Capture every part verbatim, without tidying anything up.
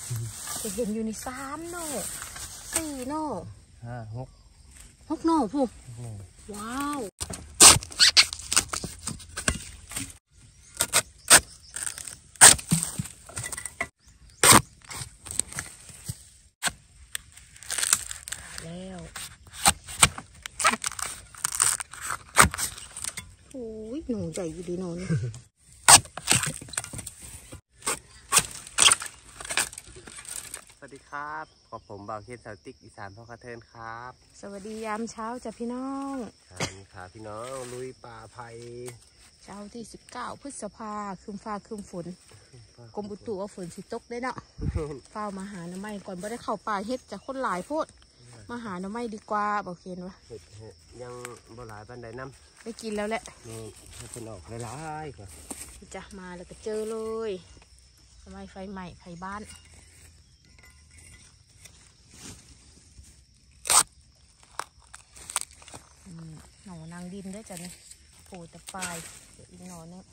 จะเห็นอยู่ในสามโน่สี่โน่ห้าหกหกโน่ผู้ว้าวแล้วโอ้ยหนูใหญ่อยู่ดีหนูนี่สวัสดีครับขอผมบ่าวเคนสาวติ๊กอีสานพ่อกระเทินครับสวัสดียามเช้าจ้ะพี่น้องครับพี่น้องลุยป่าไผ่เช้าที่สิบเก้าพฤษภาคืมฟ้าคืมฝนกรมอุตุว่าฝนสิตกได้เนาะเฝ้ามาหาหน่อไม้ก่อนไม่ได้เข้าป่าเฮ็ดจากคนหลายโพดมาหาหน่อไม้ดีกว่าบ่าวเคนวะเห็ดยังบ่หลายปันใดน้ำได้กินแล้วแหละนี่ให้เป็นออกหลายๆก่อนจะมาแล้วก็เจอเลยหน่อไม้ไฟใหม่ไผ่บ้านหน่อนางดินได้จ้ะนี่โผล่แต่ปลายเดี๋ยวอีกหน่อนึง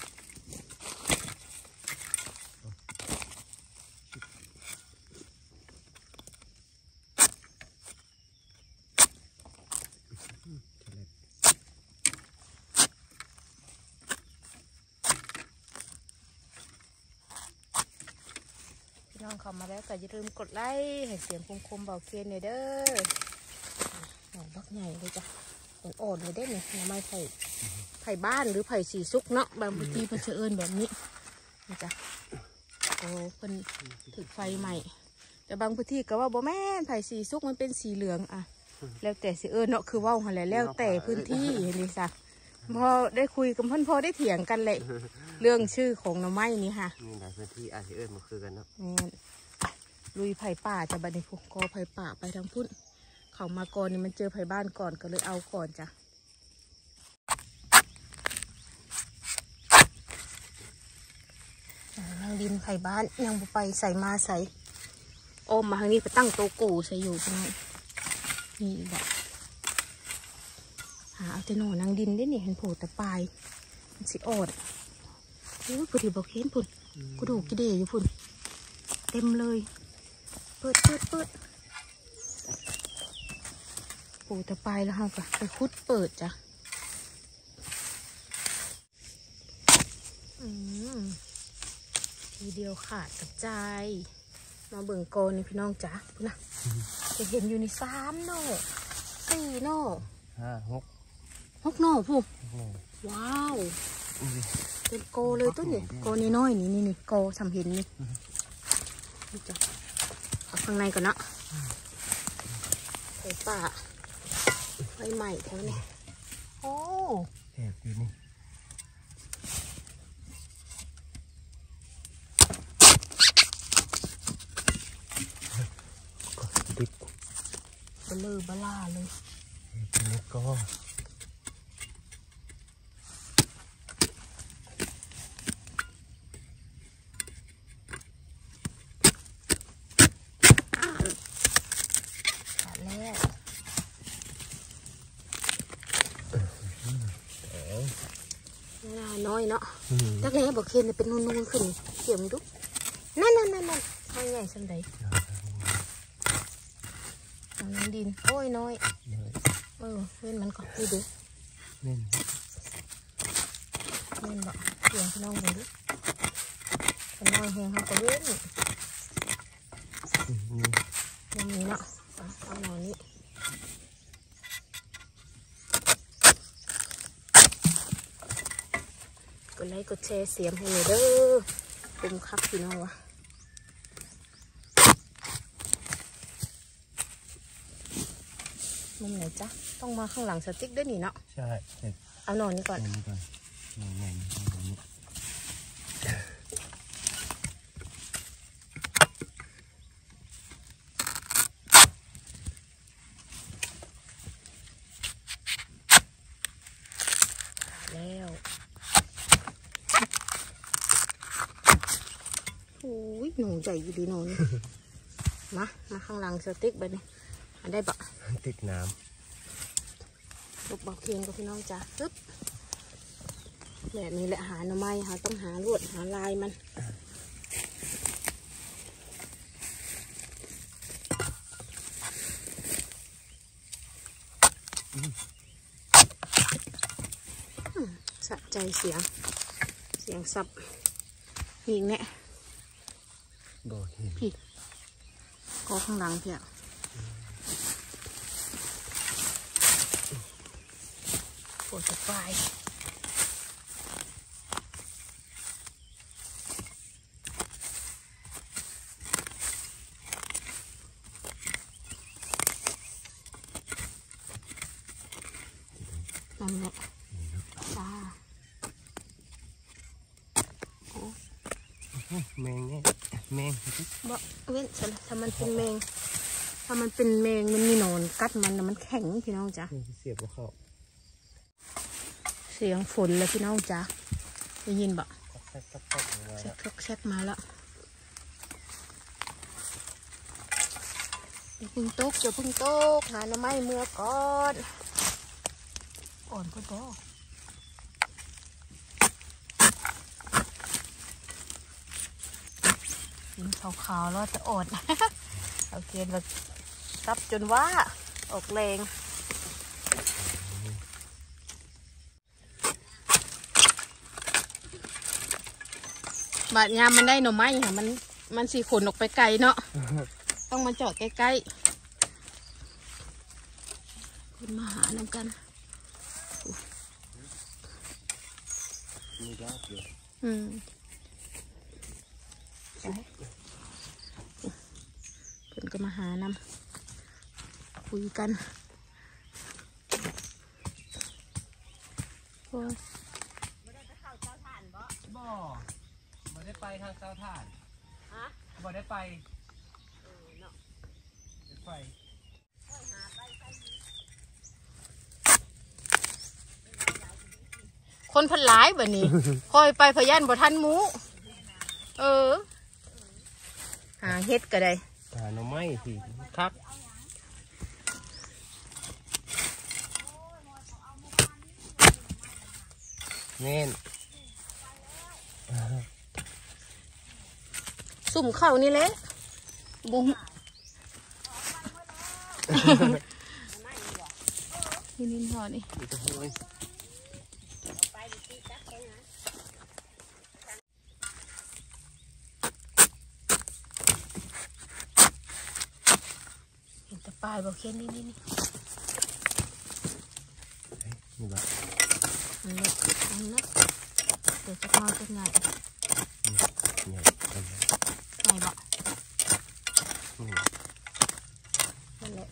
พี่น้องเข้ามาแล้วก็อย่าลืมกดไลค์ให้เสียงคมๆเบาเคนเนี่ยเด้อหน่อบักใหญ่เลยจ้ะอ่อนๆเลยได้เนี่ยหน่อไม้ไผ่ไผ่บ้านหรือไผ่สีซุกเนาะบางทีเพิ่นจะเอิญแบบนี้นี่จ้ะโอ้เพิ่นถึกไฟใหม่แต่บางพื้นที่ก็ว่าบ่แม่นไผ่สีซุกมันเป็นสีเหลืองอ่ะแล้วแต่สิเอิญเนาะคือว่าหันแหละแล้วแต่พื้นที่เห็นดิจ้ะพอได้คุยกับเพิ่นพอได้เถียงกันเลยเรื่องชื่อของหน่อไม้นี่ค่ะนี่หลายพื้นที่อาจจะเอิญมันคือกันเนาะลุยไผ่ป่าจะบัดนี้พวกกอไผ่ป่าไปทางพุ่นเขามาก่อนนี่มันเจอไผ่บ้านก่อนก็เลยเอาก่อนจ้ะนางดินไผ่บ้านยังบุไปใส่มาใส่โอมมาทางนี้ไปตั้งโตกูใส่อยู่ตรงนี้นี่แบบหาเอาแต่หน่อนางดินได้เนี่ยเห็นโผล่แต่ปลายมันสิอดโอ้ยพอดีบอกเห็นพุ่นกูดูกิเดยอยู่พุ่นเต็มเลยเปิดเปิดเปิดโผล่แต่ปลายแล้วค่ะไปคุดเปิดจ้ะอืมทีเดียวขาดกระจายมาเบิ่งโกนี่พี่น้องจ๋าพุ่นนะจะเห็นอยู่ในสามโน่สี่โน่ห้าหกหกโน่ผู้ว้าวเป็นโกเลยต้นนี่โกนี่น้อยนี่นี่นี่โกสำเห็นนี่นี่จ้ะเอาข้างในก่อนเนาะไฟป่าไฟใหม่แถวนี้โอ้แอบอยู่นี่ดิบเบลอเบล่าเลยทีนี้ก็ขาดแล้วน้อยเนาะตักแร้บอกเคนเป็นนูนๆขึ้นเกี่ยมดุนั่นนั่นนั่นนั่นทางใหญ่สันใดทางดินโอ้ยน้อยเออเว้นมันก่อนดูดิเว้นเว้นบอกเกี่ยมพี่น้องดูดิเป็นน้อยแหงเขาก็เว้นนี่นี่เนาะเอาหน่อยนี้กดไลค์กดแชร์เสียงให้หน่อยเด้อปุ่มคักพี่น้องวะมุมไหนจ๊ะต้องมาข้างหลังสติ๊กด้วยนี่เนาะใช่เอาหน่อยนี้ก่อนนี่ก่อนนี่ไงนี่แล้วโอ้ยหนูใหญ่อยู่ดีหนูนี่มามาข้างหลังสติ๊กไปนี่อันได้ปะติดน้ำลูกบอกเคียนกับพี่น้องจ้าปึ๊บแบบนี้แหละหาหน่อไม้หาต้องหาลวดหาลายมันสะใจเสียงเสียงซับอีกเนี่ยพี่ก็ข้างหลังเพียปวดจะไปนั่นแหละจ้าแมงเนี่ยแมงบ่เว้นฉันถ้ามันเป็นแมงถ้ามันเป็นแมงมันมีหนอนกัดมันนะมันแข็งพี่น้องจ้ะเสียบเขาเสียงฝนเลยพี่น้องจ้ะได้ยินบ่แซ่บแซ่บแซ่บมาแล้วเดี๋ยวพึ่งตกเดี๋ยวพึ่งตกหาหน่อไม้เมื่อก่อนอ่อนก็บ่กินขาวๆแล้วจะอดเอาเกณฑ์แบบซับจนว่าออกแรงบาดยามมันได้หน่อไม้ค่ะมันมันสีขนออกไปไกลเนาะ ต้องมาจอดใกล้ๆคุณมาหาน้ำกันมียากอยู่อืมเพิ่นก็มาหานำคุยกันโอ้ยบ่ได้ไปเข้าเตาถ่านบ่บ่บ่ได้ไปทางเตาถ่านฮะบ่ได้ไปเออเนาะไปคนพันหลายแบบนี้ คอยไปพยันบ่ทันหมูเออหาเฮ็ดก็ได้หาหน่อไม้สิครับเน่นสุ่มเข้านี่แหละบุ้งนี่นินหอนี่เห็นแต่ปลายบอกเค้นนี่นี่นี่นี่บ้าอันเล็กอันเล็กเดี๋ยวจะพอจะไงไงไงบอกนั่นแหละ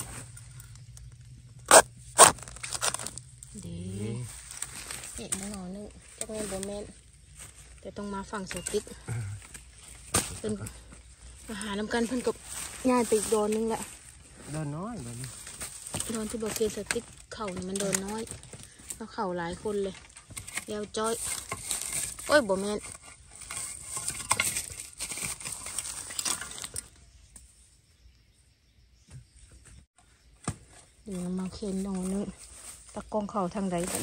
ดีเห็นหน่อนึงจะเงินโบเมนแต่ต้องมาฝั่งสติ๊กเป็นมาหาน้ำกันเพิ่นกับงานไปอีกโดนนึงแหละโดนน้อยโดนโดนที่บอกเกสติ๊กเข่านี่มันโดนน้อยแล้วเข่าหลายคนเลยยาวจ้อยโอ้ยโบเมนเดี๋ยวมาเค้นหน่อนึงตะกองเข่าทางใดกัน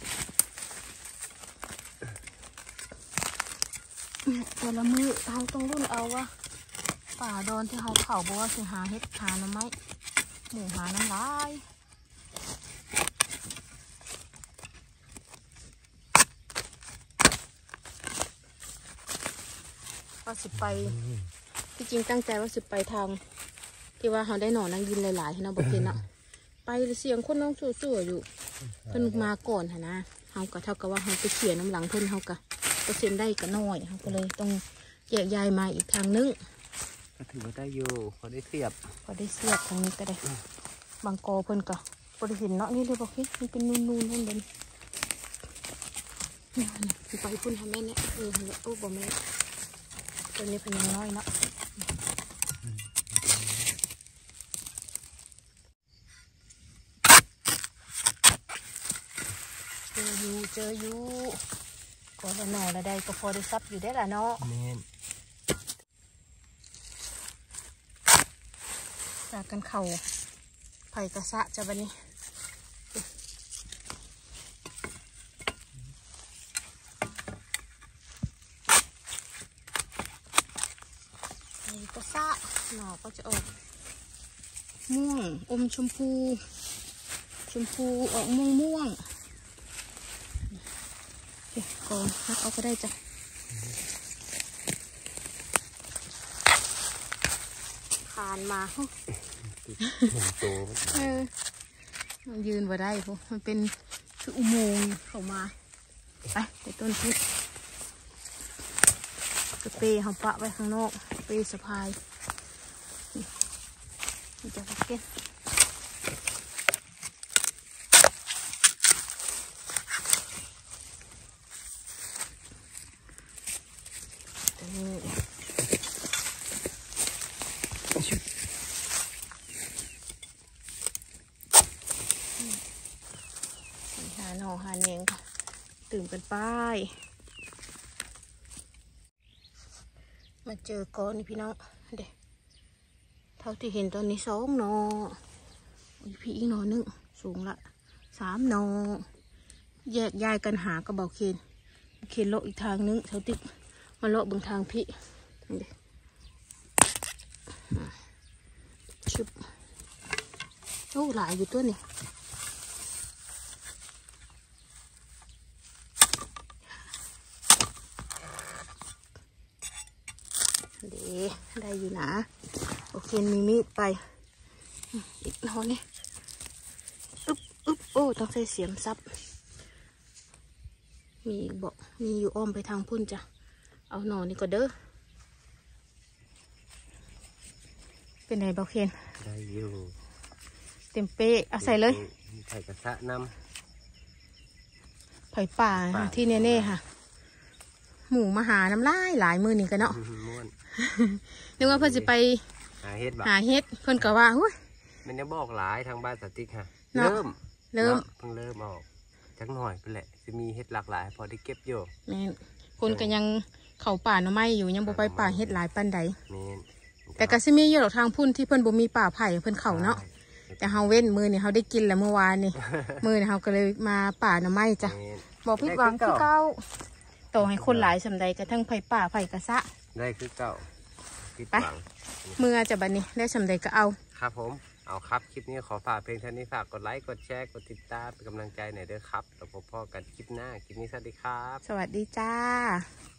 แต่ละมือเขาต้องรุ่นเอาว่าป่าดอนที่เขาเข่าบอกว่าสิหาเฮ็ดหาน้ำไม้หมูหาน้ำลายว่าสิไปที่จริงตั้งใจว่าสิไปทางที่ว่าเขาได้หน่อนั่งยินหลายๆให้เราบอกเห็นเนาะไปเสียงคนน้องสู้ๆอยู่เพิ่นมาก่อนค่ะนะเขาก็เท่ากับว่าเขาไปเขียนน้ำหลังเพิ่นเขาก็เปอร์เซ็นต์ได้ก็น้อยเขาก็เลยต้องแยกย้ายมาอีกทางนึงก็ถือว่าได้อยู่พอได้เสียบพอได้เสียบทางนี้ก็ได้บางกอเพิ่นก็บริเห็นเนาะนี่เลยบอกเฮ้ยมันเป็นนูนๆนั่นเป็นไปพุ่นทำแม่เนี่ยเออโอ้บอกแม่ตัวนี้เพิ่นยังน้อยเนาะเจออยู่เจออยู่ก็ละหน่อละใดก็พอได้ซับอยู่ได้ละเนาะจากกันเข่าไผ่กระสะจะบันนี้ไผ่กระสะหน่อก็จะออกม่วงอมชมพูชมพูออกม่วงม่วงเดี๋ยวก่อนนักเอาก็ได้จ้ะคานมาโตเออมันยืนมาได้พวกมันเป็นคืออุโมงค์เข้ามาไปไปต้นพุทธกระเปย์เขาปะไว้ข้างนอกเปย์สะพายนี่จะพักเก็ตตัวนี้หาหน่อหาเนงค่ะตื่นกันไปมาเจอก้อนนี่พี่น้องเด็กเท่าที่เห็นตอนนี้สองหนอพี่อีกหนอหนึ่งสูงละสามหนอแยกย้ายกันหากระเบาเคนเคนเลาะอีกทางนึงเท่าติดมาเลาะบางทางพี่เด็กชุบโอ้หลายอยู่ตัวนี่เดี๋ยวได้อยู่นะโอเคมีมีดไปอีกหน่อยนี่อึ๊บอึ๊บโอ้ต้องใส่เสียมซับมีบอกมีอยู่อ้อมไปทางพุ่นจ้ะเอาหน่อนี่ก็เด้อเป็นไงบอกเคนได้อยู่เต็มเป๊ะเอาใส่เลยไผ่กระสะน้ำไผ่ป่าที่เน่ๆค่ะหมูมาหาน้ำลายหลายมือนี่กันเนาะนึกว่าเพื่อนจะไปหาเฮ็ดหาเฮ็ดเพื่อนก็ว่าหุ้ยมันยังบอกหลายทางบ้านสติ๊กค่ะเริ่มเริ่มเพิ่งเริ่มออกจักหน่อยเป็นแหละจะมีเฮ็ดหลากหลายพอได้เก็บอยู่แม่นคนก็ยังเข่าป่าหน่อไม้อยู่ยังบ่ไปป่าเฮ็ดหลายปันใดแต่ก็สิมีอยู่หรอกทางพุ่นที่เพื่อนบ่มีป่าไผ่เพื่อนเข่าเนาะแต่เฮาเว้นมือนี่เฮาได้กินแล้วเมื่อวานนี่มือนี่เฮาก็เลยมาป่าหน่อไม้จ้ะบอกผิดหวังคือเก่าต่อให้คนหลายสำใดกระทั่งไผ่ป่าไผ่กระซะได้คือเก่าไปเมื่อจะบันนี้ได้สำใดก็เอาครับผมเอาครับคลิปนี้ขอฝากเพลงท่านนี้ฝากกดไลค์กดแชร์กดติดตามเป็นกำลังใจหน่อยเด้อครับแล้วพบกันคลิปหน้าคลิปนี้สวัสดีครับสวัสดีจ้า